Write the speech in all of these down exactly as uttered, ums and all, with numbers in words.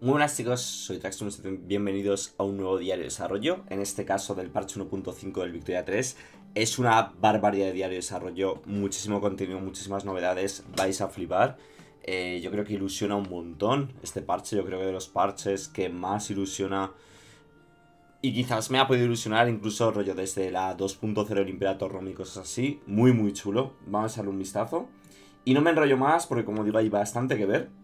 Muy buenas chicos, soy Traxxon, bienvenidos a un nuevo diario de desarrollo, en este caso del parche uno punto cinco del Victoria tres. Es una barbaridad de diario de desarrollo, muchísimo contenido, muchísimas novedades, vais a flipar. Eh, yo creo que ilusiona un montón este parche, yo creo que de los parches que más ilusiona y quizás me ha podido ilusionar incluso rollo desde la dos punto cero del Imperator Rome y cosas así, muy muy chulo, vamos a darle un vistazo. Y no me enrollo más porque como digo hay bastante que ver.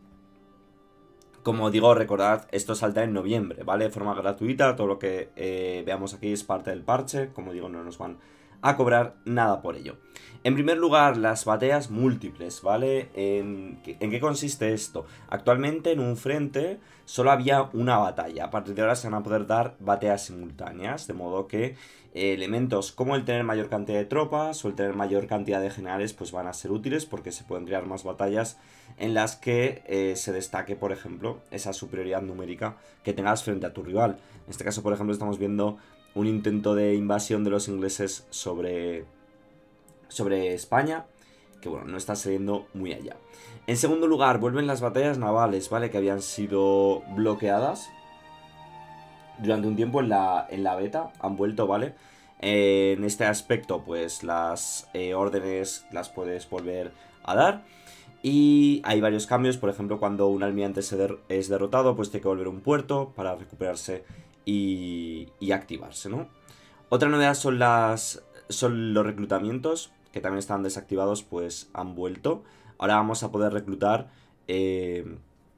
Como digo, recordad, esto saldrá en noviembre, ¿vale? De forma gratuita, todo lo que eh, veamos aquí es parte del parche. Como digo, no nos van a cobrar nada por ello. En primer lugar, las batallas múltiples, ¿vale? ¿En, ¿En qué consiste esto? Actualmente en un frente solo había una batalla. A partir de ahora se van a poder dar batallas simultáneas, de modo que eh, elementos como el tener mayor cantidad de tropas o el tener mayor cantidad de generales pues van a ser útiles porque se pueden crear más batallas en las que eh, se destaque, por ejemplo, esa superioridad numérica que tengas frente a tu rival. En este caso, por ejemplo, estamos viendo un intento de invasión de los ingleses sobre, sobre España, que bueno, no está saliendo muy allá. En segundo lugar, vuelven las batallas navales, ¿vale? Que habían sido bloqueadas durante un tiempo en la, en la beta, han vuelto, ¿vale? Eh, en este aspecto, pues las eh, órdenes las puedes volver a dar. Y hay varios cambios, por ejemplo, cuando un almirante se der es derrotado, pues tiene que volver a un puerto para recuperarse y, y activarse, ¿no? Otra novedad son, las, son los reclutamientos, que también estaban desactivados, pues han vuelto. Ahora vamos a poder reclutar eh,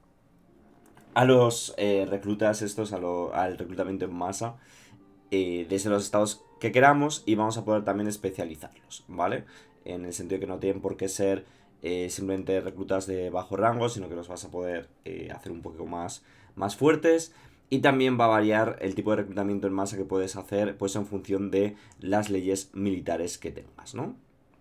a los eh, reclutas estos, a lo, al reclutamiento en masa, eh, desde los estados que queramos y vamos a poder también especializarlos, ¿vale? En el sentido de que no tienen por qué ser eh, simplemente reclutas de bajo rango, sino que los vas a poder eh, hacer un poco más, más fuertes. Y también va a variar el tipo de reclutamiento en masa que puedes hacer, pues en función de las leyes militares que tengas, ¿no?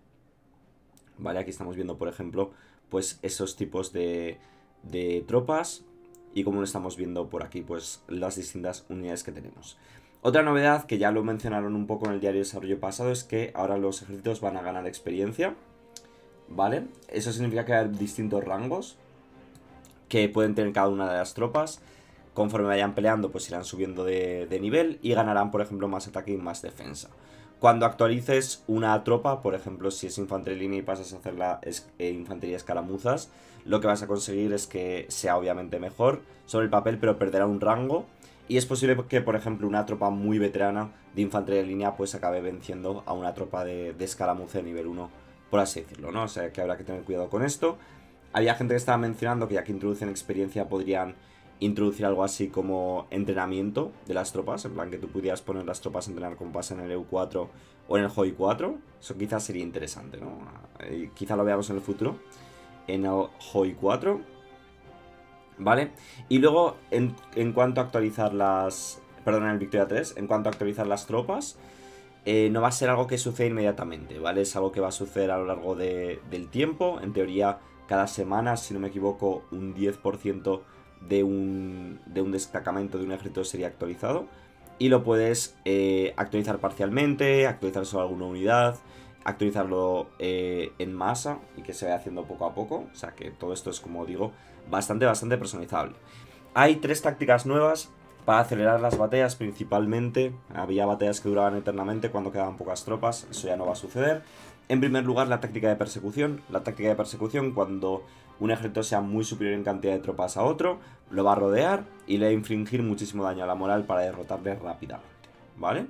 Vale, aquí estamos viendo, por ejemplo, pues esos tipos de, de tropas. Y como lo estamos viendo por aquí, pues las distintas unidades que tenemos. Otra novedad que ya lo mencionaron un poco en el diario de desarrollo pasado es que ahora los ejércitos van a ganar experiencia, ¿vale? Eso significa que hay distintos rangos que pueden tener cada una de las tropas. Conforme vayan peleando, pues irán subiendo de, de nivel y ganarán, por ejemplo, más ataque y más defensa. Cuando actualices una tropa, por ejemplo, si es infantería de línea y pasas a hacer la es, eh, infantería escaramuzas, lo que vas a conseguir es que sea obviamente mejor sobre el papel, pero perderá un rango. Y es posible que, por ejemplo, una tropa muy veterana de infantería de línea pues acabe venciendo a una tropa de, de escaramuza de nivel uno, por así decirlo, ¿no? O sea que habrá que tener cuidado con esto. Había gente que estaba mencionando que ya que introducen experiencia podrían introducir algo así como entrenamiento de las tropas, en plan que tú pudieras poner las tropas a entrenar como pasa en el E U cuatro o en el H O I cuatro. Eso quizás sería interesante, ¿no? Eh, quizá lo veamos en el futuro, en el H O I cuatro. ¿Vale? Y luego, en, en cuanto a actualizar las... Perdón, en el Victoria tres, en cuanto a actualizar las tropas, eh, no va a ser algo que suceda inmediatamente, ¿vale? Es algo que va a suceder a lo largo de, del tiempo. En teoría, cada semana, si no me equivoco, un diez por ciento de un, de un destacamento de un ejército sería actualizado. Y lo puedes eh, actualizar parcialmente, actualizar solo alguna unidad, actualizarlo eh, en masa y que se vaya haciendo poco a poco. O sea que todo esto es, como digo, bastante, bastante personalizable. Hay tres tácticas nuevas para acelerar las batallas principalmente. Había batallas que duraban eternamente cuando quedaban pocas tropas, eso ya no va a suceder. En primer lugar, la táctica de persecución. La táctica de persecución, cuando un ejército sea muy superior en cantidad de tropas a otro, lo va a rodear y le va a infligir muchísimo daño a la moral para derrotarle rápidamente, ¿vale?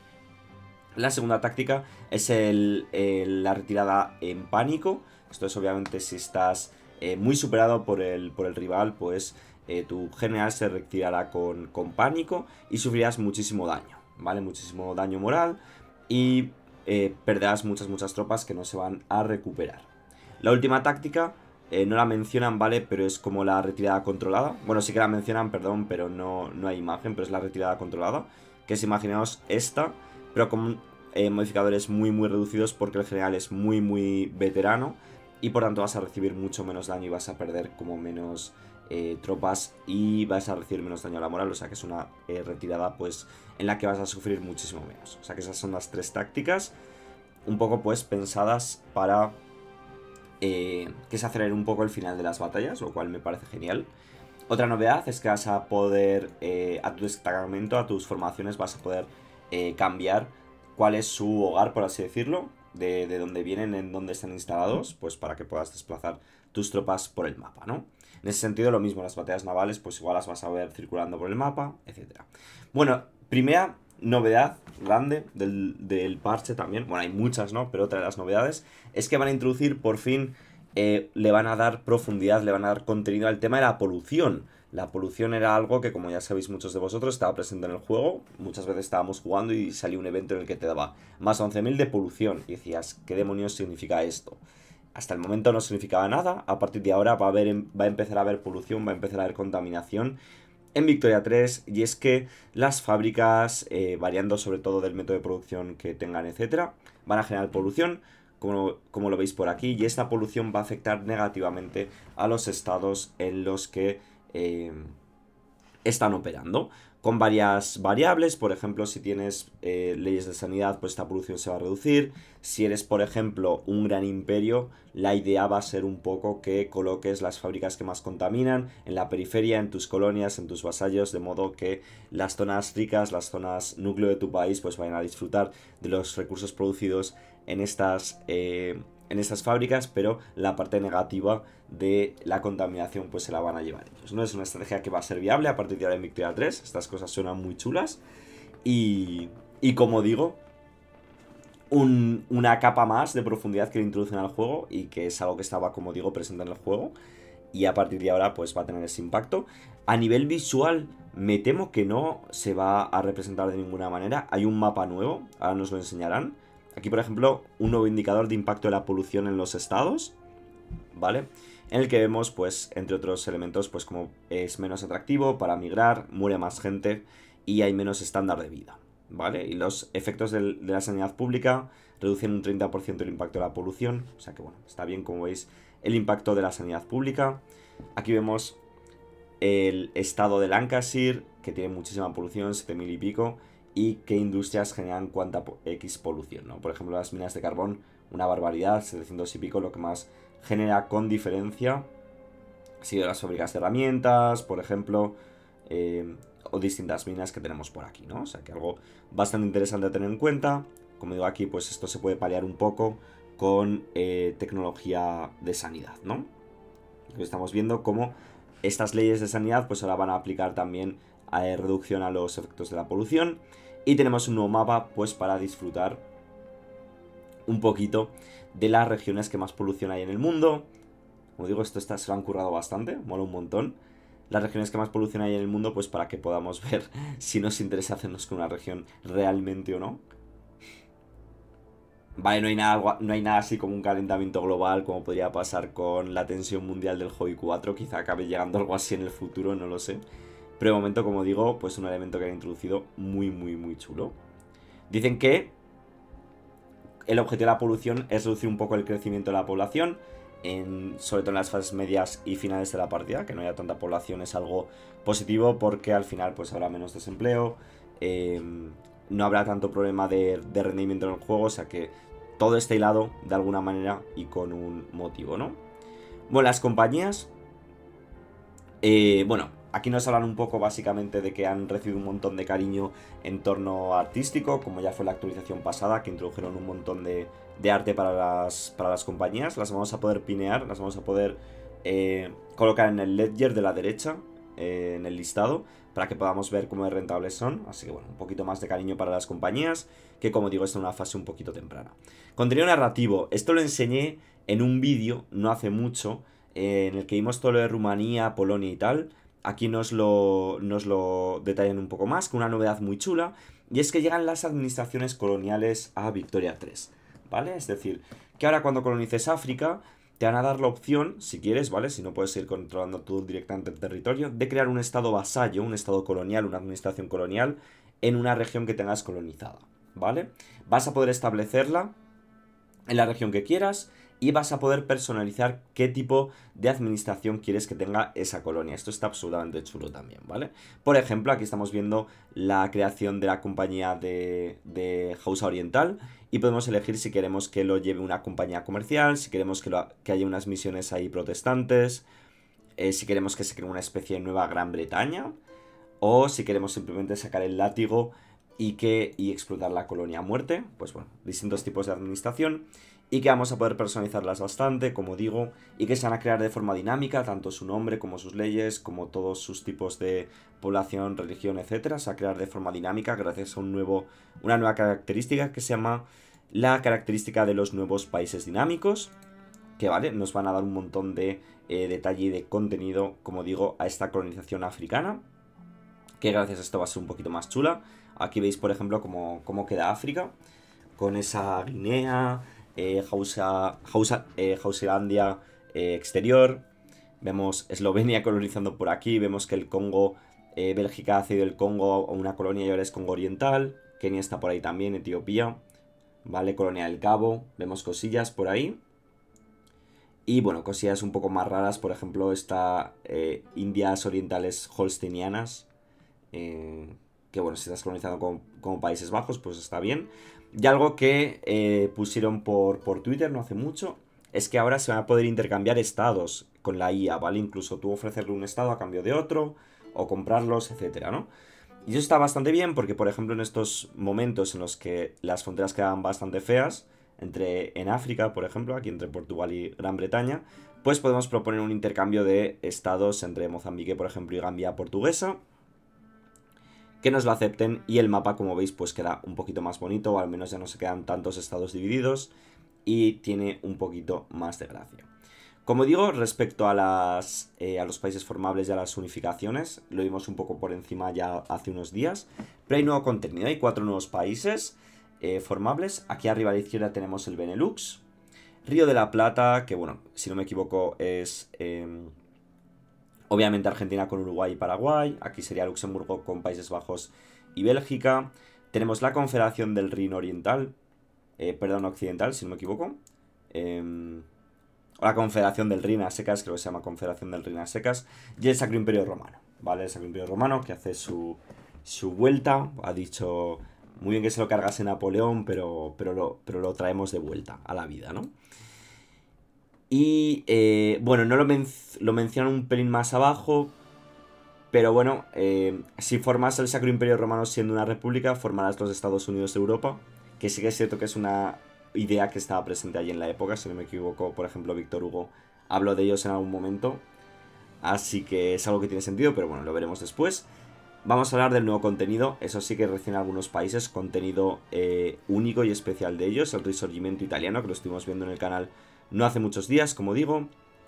La segunda táctica es el, el, la retirada en pánico. Esto es obviamente si estás eh, muy superado por el, por el rival, pues eh, tu general se retirará con, con pánico y sufrirás muchísimo daño, ¿vale? Muchísimo daño moral y eh, perderás muchas, muchas tropas que no se van a recuperar. La última táctica eh, no la mencionan, ¿vale? Pero es como la retirada controlada. Bueno, sí que la mencionan, perdón, pero no, no hay imagen, pero es la retirada controlada. Que es, imaginaos esta, pero con eh, modificadores muy muy reducidos porque el general es muy muy veterano y por tanto vas a recibir mucho menos daño y vas a perder como menos eh, tropas y vas a recibir menos daño a la moral, o sea que es una eh, retirada pues en la que vas a sufrir muchísimo menos. O sea que esas son las tres tácticas un poco pues pensadas para eh, que se acelere un poco el final de las batallas, lo cual me parece genial. Otra novedad es que vas a poder, eh, a tu destacamento, a tus formaciones, vas a poder eh, cambiar cuál es su hogar, por así decirlo, de, de dónde vienen, en dónde están instalados, pues para que puedas desplazar tus tropas por el mapa, ¿no? En ese sentido, lo mismo, las batallas navales, pues igual las vas a ver circulando por el mapa, etcétera. Bueno, primera novedad grande del, del parche también, bueno, hay muchas, ¿no? Pero otra de las novedades es que van a introducir por fin, eh, le van a dar profundidad, le van a dar contenido al tema de la polución. La polución era algo que, como ya sabéis muchos de vosotros, estaba presente en el juego. Muchas veces estábamos jugando y salió un evento en el que te daba más once mil de polución. Y decías, ¿qué demonios significa esto? Hasta el momento no significaba nada. A partir de ahora va a, haber, va a empezar a haber polución, va a empezar a haber contaminación en Victoria tres. Y es que las fábricas, eh, variando sobre todo del método de producción que tengan, etcétera, van a generar polución, como, como lo veis por aquí. Y esta polución va a afectar negativamente a los estados en los que eh, están operando, con varias variables. Por ejemplo, si tienes eh, leyes de sanidad, pues esta polución se va a reducir. Si eres, por ejemplo, un gran imperio, la idea va a ser un poco que coloques las fábricas que más contaminan en la periferia, en tus colonias, en tus vasallos, de modo que las zonas ricas, las zonas núcleo de tu país, pues vayan a disfrutar de los recursos producidos en estas, eh, en estas fábricas, pero la parte negativa de la contaminación pues se la van a llevar ellos. No es una estrategia que va a ser viable a partir de ahora en Victoria tres. Estas cosas suenan muy chulas. Y, y como digo, un, una capa más de profundidad que le introducen al juego y que es algo que estaba, como digo, presente en el juego. Y a partir de ahora pues va a tener ese impacto. A nivel visual me temo que no se va a representar de ninguna manera. Hay un mapa nuevo, ahora nos lo enseñarán. Aquí, por ejemplo, un nuevo indicador de impacto de la polución en los estados, ¿vale? En el que vemos, pues, entre otros elementos, pues como es menos atractivo para migrar, muere más gente y hay menos estándar de vida, ¿vale? Y los efectos del, de la sanidad pública reducen un treinta por ciento el impacto de la polución, o sea que, bueno, está bien, como veis, el impacto de la sanidad pública. Aquí vemos el estado de Lancashire, que tiene muchísima polución, siete mil y pico, y qué industrias generan cuánta X polución, ¿no? Por ejemplo, las minas de carbón, una barbaridad, setecientos y pico, lo que más genera con diferencia. Ha sido las fábricas de herramientas, por ejemplo, eh, o distintas minas que tenemos por aquí, ¿no? O sea que algo bastante interesante a tener en cuenta. Como digo aquí, pues esto se puede paliar un poco con eh, tecnología de sanidad, ¿no? Estamos viendo cómo estas leyes de sanidad pues ahora van a aplicar también a reducción a los efectos de la polución. Y tenemos un nuevo mapa pues para disfrutar un poquito de las regiones que más polución hay en el mundo. Como digo, esto está, se lo han currado bastante, mola un montón. Las regiones que más polución hay en el mundo, pues para que podamos ver si nos interesa hacernos con una región realmente o no. Vale, no hay nada, no hay nada así como un calentamiento global, como podría pasar con la tensión mundial del Hobby cuatro. Quizá acabe llegando algo así en el futuro, no lo sé. Pero de momento, como digo, pues un elemento que han introducido muy, muy, muy chulo. Dicen que el objetivo de la polución es reducir un poco el crecimiento de la población, en, sobre todo en las fases medias y finales de la partida. Que no haya tanta población es algo positivo porque al final pues habrá menos desempleo, eh, no habrá tanto problema de, de rendimiento en el juego, o sea que todo está hilado de alguna manera y con un motivo, ¿no? Bueno, las compañías, eh, bueno, aquí nos hablan un poco básicamente de que han recibido un montón de cariño en torno artístico, como ya fue la actualización pasada, que introdujeron un montón de, de arte para las, para las compañías. Las vamos a poder pinear, las vamos a poder eh, colocar en el ledger de la derecha, eh, en el listado, para que podamos ver cómo de rentables son. Así que bueno, un poquito más de cariño para las compañías, que como digo, está en una fase un poquito temprana. Contenido narrativo, esto lo enseñé en un vídeo no hace mucho, eh, en el que vimos todo lo de Rumanía, Polonia y tal. Aquí nos lo, nos lo detallan un poco más, con una novedad muy chula, y es que llegan las administraciones coloniales a Victoria tres, ¿vale? Es decir, que ahora cuando colonices África, te van a dar la opción, si quieres, ¿vale? Si no puedes ir controlando tú directamente el territorio, de crear un estado vasallo, un estado colonial, una administración colonial, en una región que tengas colonizada, ¿vale? Vas a poder establecerla en la región que quieras y vas a poder personalizar qué tipo de administración quieres que tenga esa colonia. Esto está absolutamente chulo también, ¿vale? Por ejemplo, aquí estamos viendo la creación de la compañía de, de Hausa Oriental y podemos elegir si queremos que lo lleve una compañía comercial, si queremos que, lo, que haya unas misiones ahí protestantes, eh, si queremos que se cree una especie de nueva Gran Bretaña, o si queremos simplemente sacar el látigo y, que, y explotar la colonia a muerte. Pues bueno, distintos tipos de administración, y que vamos a poder personalizarlas bastante, como digo, y que se van a crear de forma dinámica, tanto su nombre como sus leyes, como todos sus tipos de población, religión, etcétera. Se va a crear de forma dinámica gracias a un nuevo, una nueva característica que se llama la característica de los nuevos países dinámicos, que vale, nos van a dar un montón de eh, detalle y de contenido, como digo, a esta colonización africana, que gracias a esto va a ser un poquito más chula. Aquí veis, por ejemplo, cómo, cómo queda África, con esa Guinea, eh, Hausa, Hausa, eh, Hausalandia eh, exterior. Vemos Eslovenia colonizando por aquí, vemos que el Congo, eh, Bélgica ha cedido el Congo a una colonia y ahora es Congo Oriental. Kenia está por ahí también, Etiopía, ¿vale? Colonia del Cabo, vemos cosillas por ahí. Y bueno, cosillas un poco más raras, por ejemplo, esta eh, Indias Orientales Holsteinianas, eh, que bueno, si estás colonizando como, como Países Bajos, pues está bien. Y algo que eh, pusieron por, por Twitter no hace mucho, es que ahora se van a poder intercambiar estados con la I A, ¿vale? Incluso tú ofrecerle un estado a cambio de otro, o comprarlos, etcétera, ¿no? Y eso está bastante bien porque, por ejemplo, en estos momentos en los que las fronteras quedan bastante feas, entre en África, por ejemplo, aquí entre Portugal y Gran Bretaña, pues podemos proponer un intercambio de estados entre Mozambique, por ejemplo, y Gambia portuguesa, que nos lo acepten, y el mapa, como veis, pues queda un poquito más bonito, o al menos ya no se quedan tantos estados divididos, y tiene un poquito más de gracia. Como digo, respecto a, las, eh, a los países formables y a las unificaciones, lo vimos un poco por encima ya hace unos días, pero hay nuevo contenido, hay cuatro nuevos países eh, formables. Aquí arriba a la izquierda tenemos el Benelux, Río de la Plata, que bueno, si no me equivoco es eh, obviamente Argentina con Uruguay y Paraguay, aquí sería Luxemburgo con Países Bajos y Bélgica. Tenemos la Confederación del Rin Oriental, eh, perdón, Occidental, si no me equivoco, eh, o la Confederación del Rin a secas, creo que se llama Confederación del Rin a secas, y el Sacro Imperio Romano, ¿vale? El Sacro Imperio Romano que hace su, su vuelta, ha dicho muy bien que se lo cargase Napoleón, pero, pero, lo, pero lo traemos de vuelta a la vida, ¿no? Y eh, bueno, no lo, men lo mencionan un pelín más abajo, pero bueno, eh, si formas el Sacro Imperio Romano siendo una república, formarás los Estados Unidos de Europa, que sí que es cierto que es una idea que estaba presente allí en la época, si no me equivoco, por ejemplo, Víctor Hugo habló de ellos en algún momento, así que es algo que tiene sentido, pero bueno, lo veremos después. Vamos a hablar del nuevo contenido, eso sí que recién algunos países, contenido eh, único y especial de ellos, el Risorgimento italiano, que lo estuvimos viendo en el canal no hace muchos días, como digo,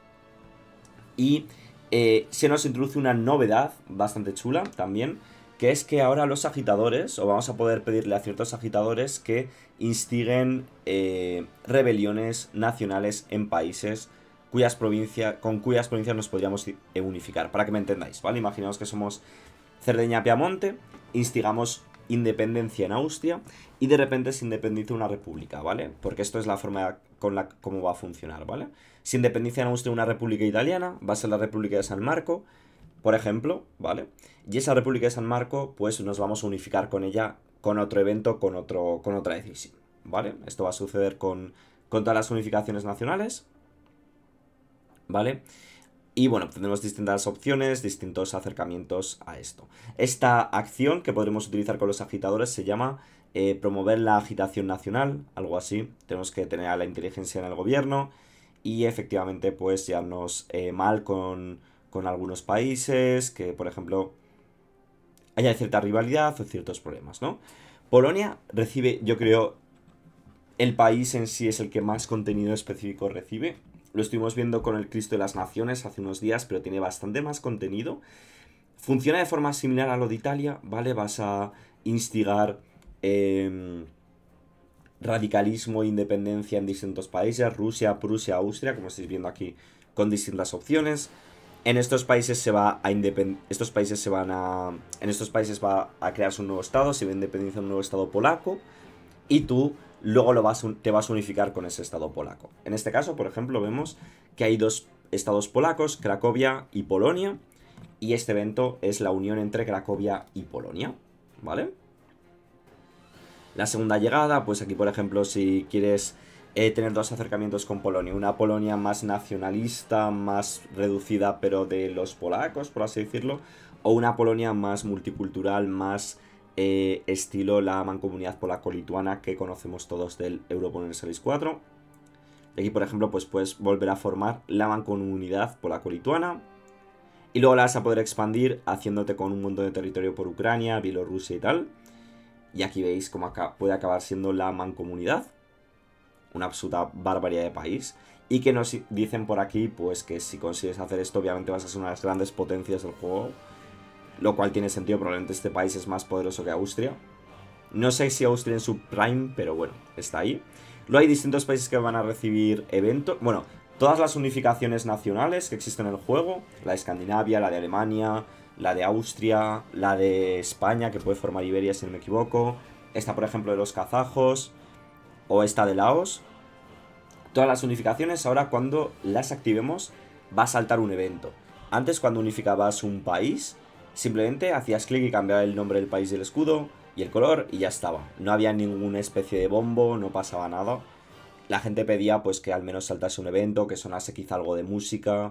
y eh, se nos introduce una novedad bastante chula también, que es que ahora los agitadores, o vamos a poder pedirle a ciertos agitadores que instiguen eh, rebeliones nacionales en países cuyas provincias, con cuyas provincias nos podríamos unificar, para que me entendáis, ¿vale? Imaginaos que somos Cerdeña-Piamonte, instigamos independencia en Austria y de repente se independiza una república, ¿vale? Porque esto es la forma con la cómo va a funcionar, ¿vale? Si independiza en Austria una república italiana, va a ser la República de San Marco, por ejemplo, ¿vale? Y esa República de San Marco, pues nos vamos a unificar con ella, con otro evento, con, otro, con otra decisión, ¿vale? Esto va a suceder con, con todas las unificaciones nacionales, ¿vale? Y bueno, tendremos distintas opciones, distintos acercamientos a esto. Esta acción que podremos utilizar con los agitadores se llama eh, promover la agitación nacional, algo así. Tenemos que tener a la inteligencia en el gobierno y efectivamente pues llevarnos eh, mal con, con algunos países, que por ejemplo haya cierta rivalidad o ciertos problemas, ¿no? Polonia recibe, yo creo, el país en sí es el que más contenido específico recibe. Lo estuvimos viendo con el Cristo de las Naciones hace unos días, pero tiene bastante más contenido. Funciona de forma similar a lo de Italia, ¿vale? Vas a instigar eh, radicalismo e independencia en distintos países, Rusia, Prusia, Austria, como estáis viendo aquí, con distintas opciones. En estos países se va a independ... estos países se van a en estos países va a crearse un nuevo estado, se va a independizar un nuevo estado polaco y tú luego lo vas, te vas a unificar con ese estado polaco. En este caso, por ejemplo, vemos que hay dos estados polacos, Cracovia y Polonia, y este evento es la unión entre Cracovia y Polonia, ¿vale? La segunda llegada, pues aquí, por ejemplo, si quieres eh, tener dos acercamientos con Polonia. Una Polonia más nacionalista, más reducida, pero de los polacos, por así decirlo. O una Polonia más multicultural, más eh, estilo la mancomunidad polaco-lituana que conocemos todos del Europa Universalis cuatro. Y aquí, por ejemplo, pues puedes volver a formar la mancomunidad polaco-lituana. Y luego la vas a poder expandir haciéndote con un montón de territorio por Ucrania, Bielorrusia y tal. Y aquí veis cómo acá puede acabar siendo la mancomunidad. Una absoluta barbaridad de país. Y que nos dicen por aquí, pues que si consigues hacer esto, obviamente vas a ser una de las grandes potencias del juego. Lo cual tiene sentido, probablemente este país es más poderoso que Austria. No sé si Austria en su prime, pero bueno, está ahí. Luego hay distintos países que van a recibir eventos. Bueno, todas las unificaciones nacionales que existen en el juego. La de Escandinavia, la de Alemania, la de Austria, la de España, que puede formar Iberia si no me equivoco. Esta, por ejemplo, de los kazajos. O esta de Laos. Todas las unificaciones, ahora cuando las activemos, va a saltar un evento. Antes, cuando unificabas un país, simplemente hacías clic y cambiaba el nombre del país y el escudo y el color y ya estaba. No había ninguna especie de bombo, no pasaba nada. La gente pedía pues que al menos saltase un evento, que sonase quizá algo de música,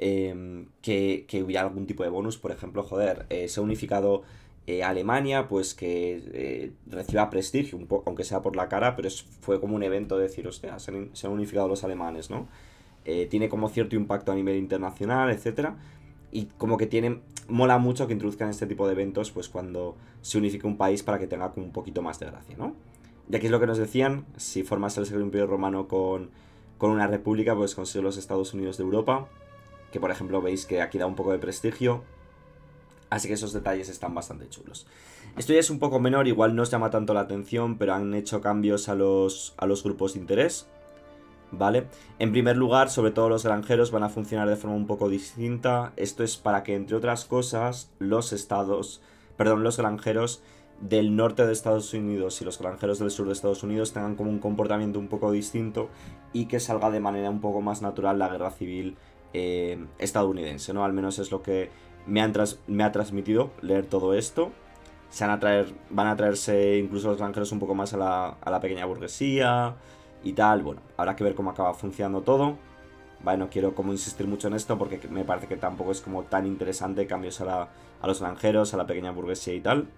eh, que, que hubiera algún tipo de bonus. Por ejemplo, joder, eh, se ha unificado eh, Alemania, pues que eh, reciba prestigio, un poco, aunque sea por la cara, pero es, fue como un evento de decir, hostia, se han, se han unificado los alemanes, ¿no? Eh, tiene como cierto impacto a nivel internacional, etcétera. Y como que tiene, mola mucho que introduzcan este tipo de eventos pues cuando se unifique un país para que tenga como un poquito más de gracia, ¿no? Y aquí es lo que nos decían, si formas el Sacro Imperio Romano con, con una república, pues consigues los Estados Unidos de Europa, que por ejemplo veis que aquí da un poco de prestigio, así que esos detalles están bastante chulos. Esto ya es un poco menor, igual no os llama tanto la atención, pero han hecho cambios a los, a los grupos de interés. ¿Vale? En primer lugar, sobre todo los granjeros van a funcionar de forma un poco distinta. Esto es para que, entre otras cosas, los estados, perdón, los granjeros del norte de Estados Unidos y los granjeros del sur de Estados Unidos tengan como un comportamiento un poco distinto y que salga de manera un poco más natural la guerra civil eh, estadounidense, ¿no? Al menos es lo que me, han tras me ha transmitido leer todo esto. Se van a traer, van a traerse incluso los granjeros un poco más a la, a la pequeña burguesía y tal. Bueno, habrá que ver cómo acaba funcionando todo. Vale, no quiero como insistir mucho en esto porque me parece que tampoco es como tan interesante cambios a, la, a los granjeros, a la pequeña burguesía y tal.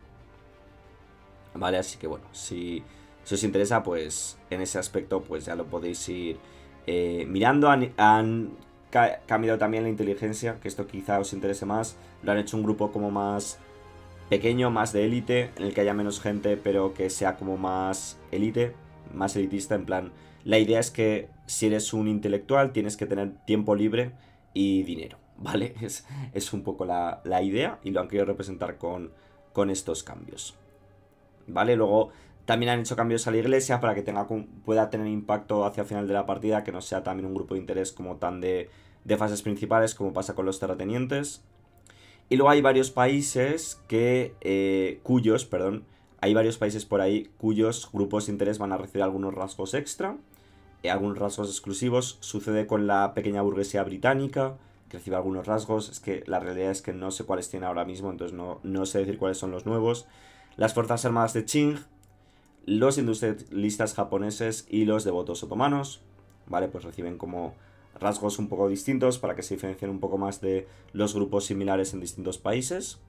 Vale, así que bueno, si, si os interesa, pues en ese aspecto pues ya lo podéis ir eh, mirando. Han, han ca cambiado también la inteligencia, que esto quizá os interese más. Lo han hecho un grupo como más pequeño, más de élite, en el que haya menos gente, pero que sea como más élite, más elitista, en plan... La idea es que si eres un intelectual tienes que tener tiempo libre y dinero, ¿vale? Es, es un poco la, la idea y lo han querido representar con, con estos cambios, ¿vale? Luego también han hecho cambios a la iglesia para que tenga, pueda tener impacto hacia el final de la partida, que no sea también un grupo de interés como tan de, de fases principales como pasa con los terratenientes. Y luego hay varios países que, eh, cuyos, perdón, hay varios países por ahí cuyos grupos de interés van a recibir algunos rasgos extra, eh, algunos rasgos exclusivos. Sucede con la pequeña burguesía británica, que recibe algunos rasgos. Es que la realidad es que no sé cuáles tiene ahora mismo, entonces no, no sé decir cuáles son los nuevos. Las fuerzas armadas de Qing, los industrialistas japoneses y los devotos otomanos, ¿vale? Pues reciben como rasgos un poco distintos para que se diferencien un poco más de los grupos similares en distintos países.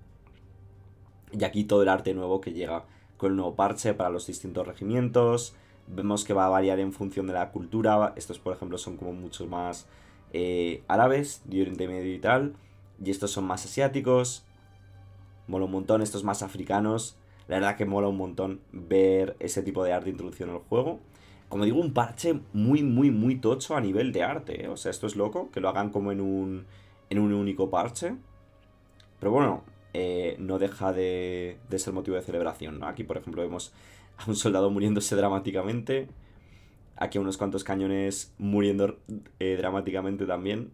Y aquí todo el arte nuevo que llega con el nuevo parche para los distintos regimientos. Vemos que va a variar en función de la cultura. Estos, por ejemplo, son como mucho más eh, árabes, de Oriente Medio y tal. Y estos son más asiáticos. Mola un montón. Estos más africanos. La verdad que mola un montón ver ese tipo de arte introducido en el juego. Como digo, un parche muy, muy, muy tocho a nivel de arte, ¿eh? O sea, esto es loco, que lo hagan como en un, en un único parche. Pero bueno, eh, no deja de, de ser motivo de celebración, ¿no? Aquí, por ejemplo, vemos a un soldado muriéndose dramáticamente. Aquí a unos cuantos cañones muriendo eh, dramáticamente también.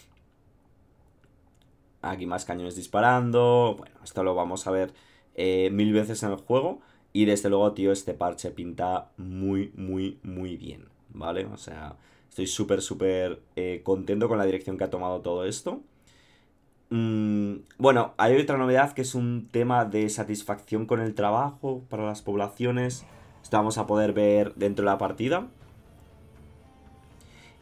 Aquí más cañones disparando. Bueno, esto lo vamos a ver eh, mil veces en el juego. Y desde luego, tío, este parche pinta muy, muy, muy bien, ¿vale? O sea, estoy súper, súper eh, contento con la dirección que ha tomado todo esto. Mm, bueno, hay otra novedad que es un tema de satisfacción con el trabajo para las poblaciones. Esto vamos a poder ver dentro de la partida.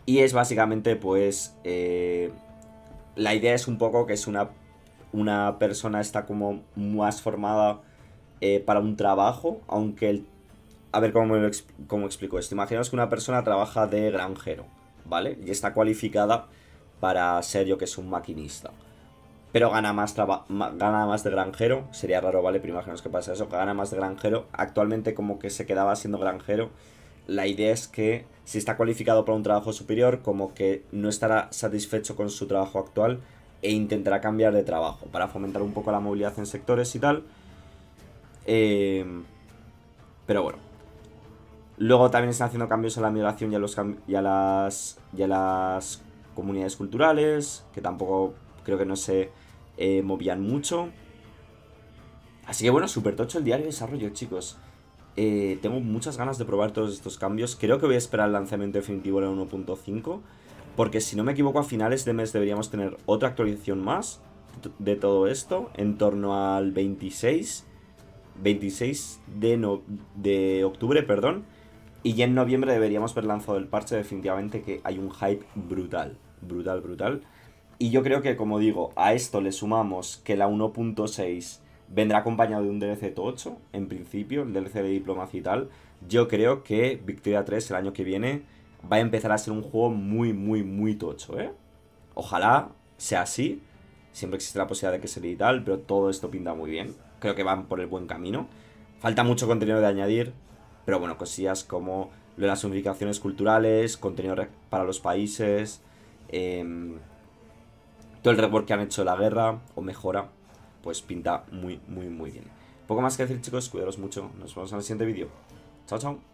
Y es básicamente, pues, eh, la idea es un poco que es una, una persona está como más formada eh, para un trabajo, aunque el... A ver cómo, me lo exp- cómo explico esto. Imaginaos que una persona trabaja de granjero, ¿vale? Y está cualificada para ser, yo que es un maquinista. Pero gana más, traba- ma- gana más de granjero. Sería raro, ¿vale? Pero imaginaos que pasa eso, que gana más de granjero. Actualmente como que se quedaba siendo granjero. La idea es que si está cualificado para un trabajo superior, como que no estará satisfecho con su trabajo actual e intentará cambiar de trabajo para fomentar un poco la movilidad en sectores y tal. Eh, pero bueno. Luego también están haciendo cambios a la migración y a, los, cam- y a las, y a las comunidades culturales, que tampoco creo que no se eh, movían mucho. Así que bueno, súper tocho el diario de desarrollo, chicos. Eh, tengo muchas ganas de probar todos estos cambios. Creo que voy a esperar el lanzamiento definitivo en la uno punto cinco. Porque si no me equivoco, a finales de mes deberíamos tener otra actualización más de todo esto. En torno al veintiséis. veintiséis de, no, de octubre, perdón. Y ya en noviembre deberíamos ver lanzado el parche. Definitivamente que hay un hype brutal. Brutal, brutal. Y yo creo que, como digo, a esto le sumamos que la uno punto seis vendrá acompañado de un D L C tocho, en principio, el D L C de diplomacia y tal. Yo creo que Victoria tres el año que viene va a empezar a ser un juego muy, muy, muy tocho, ¿eh? Ojalá sea así. Siempre existe la posibilidad de que se y tal, pero todo esto pinta muy bien. Creo que van por el buen camino. Falta mucho contenido de añadir, pero bueno, cosillas como lo de las unificaciones culturales, contenido para los países, eh, todo el rework que han hecho de la guerra, o mejora, pues pinta muy, muy, muy bien. Poco más que decir, chicos, cuidaros mucho. Nos vemos en el siguiente vídeo. Chao, chao.